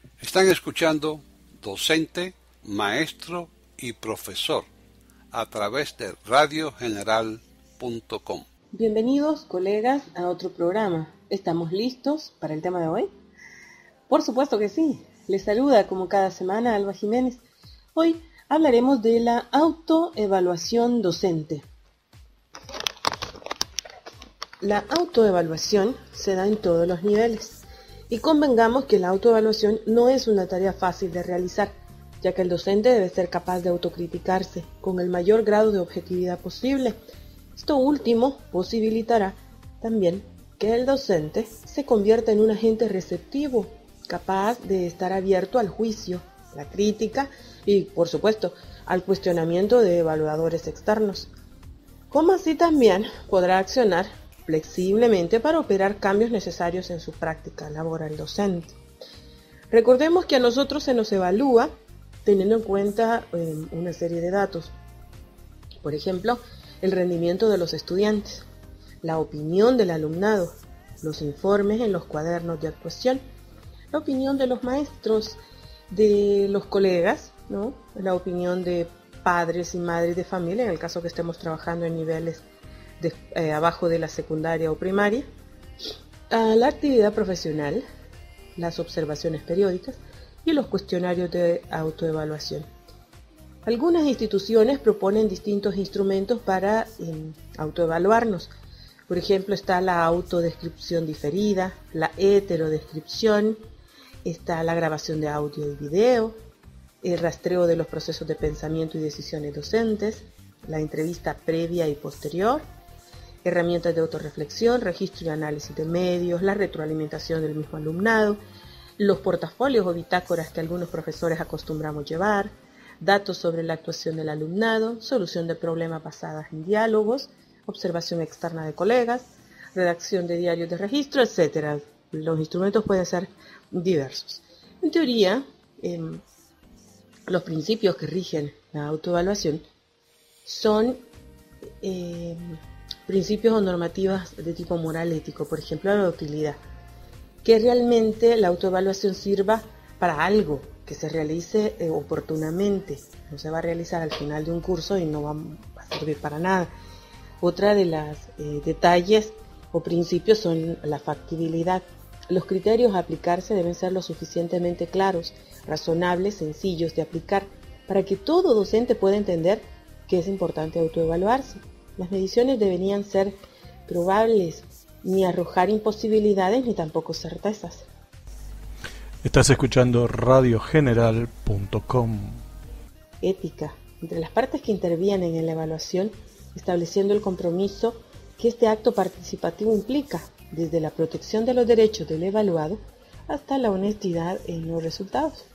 Están escuchando Docente, Maestro y Profesor a través de radiogeneral.com. Bienvenidos, colegas, a otro programa. ¿Estamos listos para el tema de hoy? Por supuesto que sí. Les saluda como cada semana Alba Jiménez. Hoy hablaremos de la autoevaluación docente. La autoevaluación se da en todos los niveles y convengamos que la autoevaluación no es una tarea fácil de realizar, ya que el docente debe ser capaz de autocriticarse con el mayor grado de objetividad posible. Esto último posibilitará también que el docente se convierta en un agente receptivo, capaz de estar abierto al juicio, la crítica y, por supuesto, al cuestionamiento de evaluadores externos. Como así también podrá accionar flexiblemente para operar cambios necesarios en su práctica laboral docente. Recordemos que a nosotros se nos evalúa teniendo en cuenta una serie de datos. Por ejemplo, el rendimiento de los estudiantes, la opinión del alumnado, los informes en los cuadernos de actuación, la opinión de los maestros, de los colegas, ¿no? La opinión de padres y madres de familia, en el caso que estemos trabajando en niveles abajo de la secundaria o primaria, la actividad profesional, las observaciones periódicas y los cuestionarios de autoevaluación. Algunas instituciones proponen distintos instrumentos para autoevaluarnos. Por ejemplo, está la autodescripción diferida, la heterodescripción, está la grabación de audio y video, el rastreo de los procesos de pensamiento y decisiones docentes, la entrevista previa y posterior, herramientas de autorreflexión, registro y análisis de medios, la retroalimentación del mismo alumnado, los portafolios o bitácoras que algunos profesores acostumbramos llevar, datos sobre la actuación del alumnado, solución de problemas basadas en diálogos, observación externa de colegas, redacción de diarios de registro, etc. Los instrumentos pueden ser diversos. En teoría, los principios que rigen la autoevaluación son principios o normativas de tipo moral ético, por ejemplo, la utilidad, que realmente la autoevaluación sirva para algo, que se realice oportunamente, no se va a realizar al final de un curso y no va a servir para nada. Otra de los detalles o principios son la factibilidad. Los criterios a aplicarse deben ser lo suficientemente claros, razonables, sencillos de aplicar, para que todo docente pueda entender que es importante autoevaluarse. Las mediciones deberían ser probables, ni arrojar imposibilidades ni tampoco certezas. Estás escuchando radiogeneral.com. Ética. Entre las partes que intervienen en la evaluación, estableciendo el compromiso que este acto participativo implica, desde la protección de los derechos del evaluado hasta la honestidad en los resultados.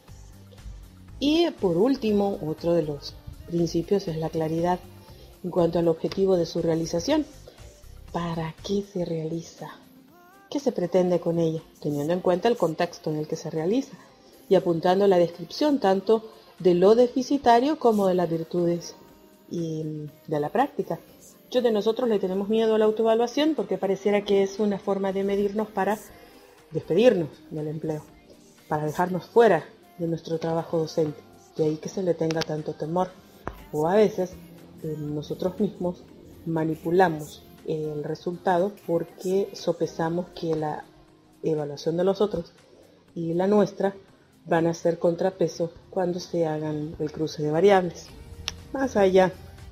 Y por último, otro de los principios es la claridad en cuanto al objetivo de su realización. ¿Para qué se realiza? ¿Qué se pretende con ella? Teniendo en cuenta el contexto en el que se realiza y apuntando a la descripción tanto de lo deficitario como de las virtudes y de la práctica. Muchos de nosotros le tenemos miedo a la autoevaluación porque pareciera que es una forma de medirnos para despedirnos del empleo, para dejarnos fuera de nuestro trabajo docente. De ahí que se le tenga tanto temor. O a veces nosotros mismos manipulamos el resultado porque sopesamos que la evaluación de los otros y la nuestra van a ser contrapeso cuando se hagan el cruce de variables. Más allá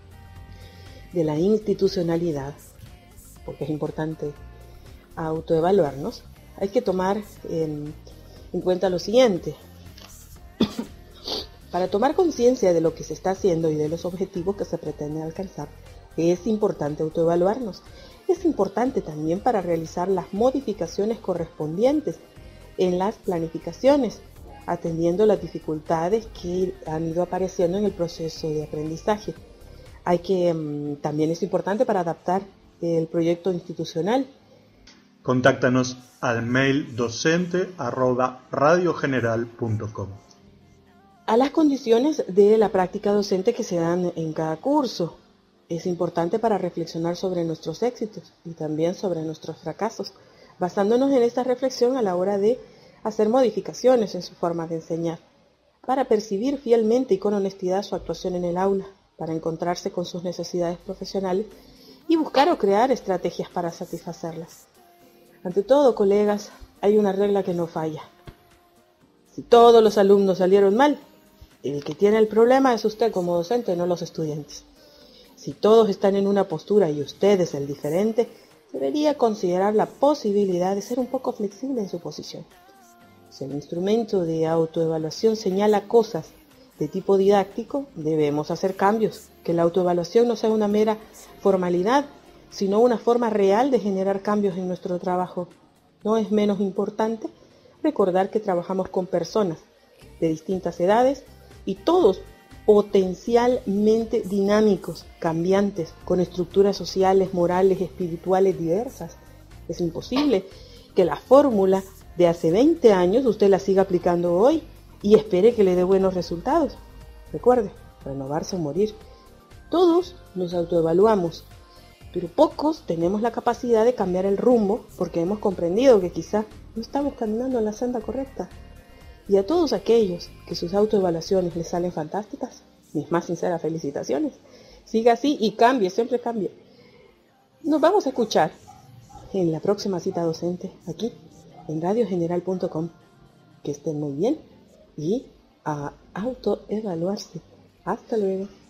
de la institucionalidad, porque es importante autoevaluarnos, hay que tomar en cuenta lo siguiente. Para tomar conciencia de lo que se está haciendo y de los objetivos que se pretenden alcanzar, es importante autoevaluarnos. Es importante también para realizar las modificaciones correspondientes en las planificaciones, atendiendo las dificultades que han ido apareciendo en el proceso de aprendizaje. También es importante para adaptar el proyecto institucional. Contáctanos al mail docente@radiogeneral.com. A las condiciones de la práctica docente que se dan en cada curso. Es importante para reflexionar sobre nuestros éxitos y también sobre nuestros fracasos, basándonos en esta reflexión a la hora de hacer modificaciones en su forma de enseñar, para percibir fielmente y con honestidad su actuación en el aula, para encontrarse con sus necesidades profesionales y buscar o crear estrategias para satisfacerlas. Ante todo, colegas, hay una regla que no falla. Si todos los alumnos salieron mal, el que tiene el problema es usted como docente, no los estudiantes. Si todos están en una postura y usted es el diferente, debería considerar la posibilidad de ser un poco flexible en su posición. Si el instrumento de autoevaluación señala cosas de tipo didáctico, debemos hacer cambios, que la autoevaluación no sea una mera formalidad, sino una forma real de generar cambios en nuestro trabajo. No es menos importante recordar que trabajamos con personas de distintas edades y todos potencialmente dinámicos, cambiantes, con estructuras sociales, morales, espirituales diversas. Es imposible que la fórmula de hace 20 años usted la siga aplicando hoy y espere que le dé buenos resultados. Recuerde, renovarse o morir. Todos nos autoevaluamos, pero pocos tenemos la capacidad de cambiar el rumbo porque hemos comprendido que quizá no estamos caminando en la senda correcta. Y a todos aquellos que sus autoevaluaciones les salen fantásticas, mis más sinceras felicitaciones. Siga así y cambie, siempre cambie. Nos vamos a escuchar en la próxima cita docente aquí en radiogeneral.com. Que estén muy bien y a autoevaluarse. Hasta luego.